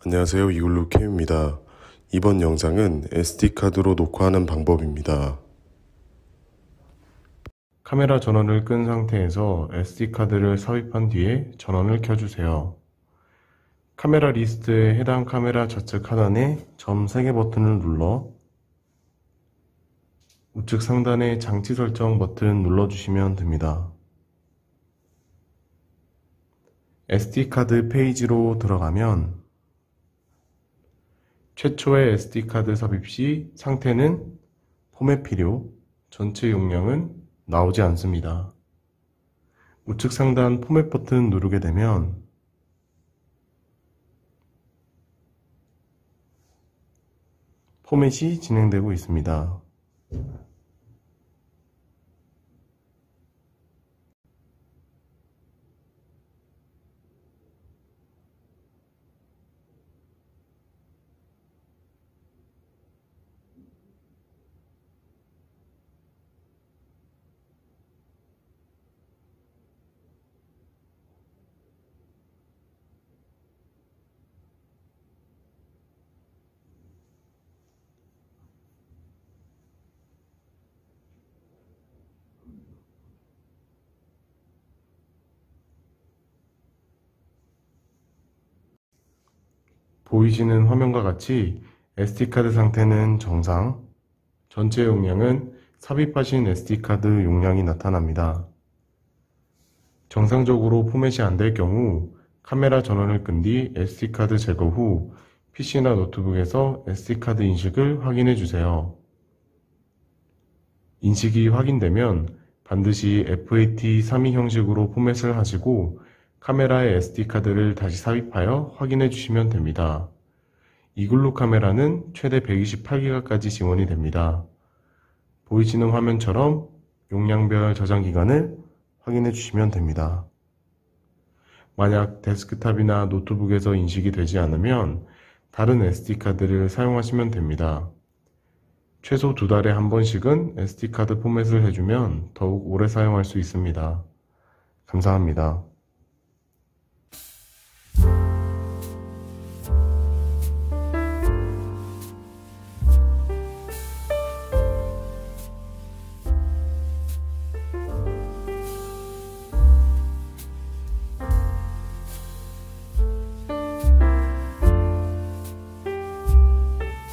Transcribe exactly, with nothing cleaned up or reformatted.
안녕하세요, 이글루캠입니다. 이번 영상은 에스디카드로 녹화하는 방법입니다. 카메라 전원을 끈 상태에서 에스디카드를 삽입한 뒤에 전원을 켜주세요. 카메라 리스트의 해당 카메라 좌측 하단에 점 세 개 버튼을 눌러 우측 상단의 장치 설정 버튼 눌러주시면 됩니다. 에스디카드 페이지로 들어가면 최초의 에스디카드 삽입 시 상태는 포맷 필요, 전체 용량은 나오지 않습니다. 우측 상단 포맷 버튼 누르게 되면 포맷이 진행되고 있습니다. 보이시는 화면과 같이 에스디카드 상태는 정상, 전체 용량은 삽입하신 에스디카드 용량이 나타납니다. 정상적으로 포맷이 안 될 경우 카메라 전원을 끈 뒤 에스디카드 제거 후 피시나 노트북에서 에스디카드 인식을 확인해 주세요. 인식이 확인되면 반드시 에프에이티 삼십이 형식으로 포맷을 하시고 카메라에 에스디카드를 다시 삽입하여 확인해 주시면 됩니다. 이글루 카메라는 최대 백이십팔 기가까지 지원이 됩니다. 보이시는 화면처럼 용량별 저장 기간을 확인해 주시면 됩니다. 만약 데스크탑이나 노트북에서 인식이 되지 않으면 다른 에스디카드를 사용하시면 됩니다. 최소 두 달에 한 번씩은 에스디카드 포맷을 해주면 더욱 오래 사용할 수 있습니다. 감사합니다.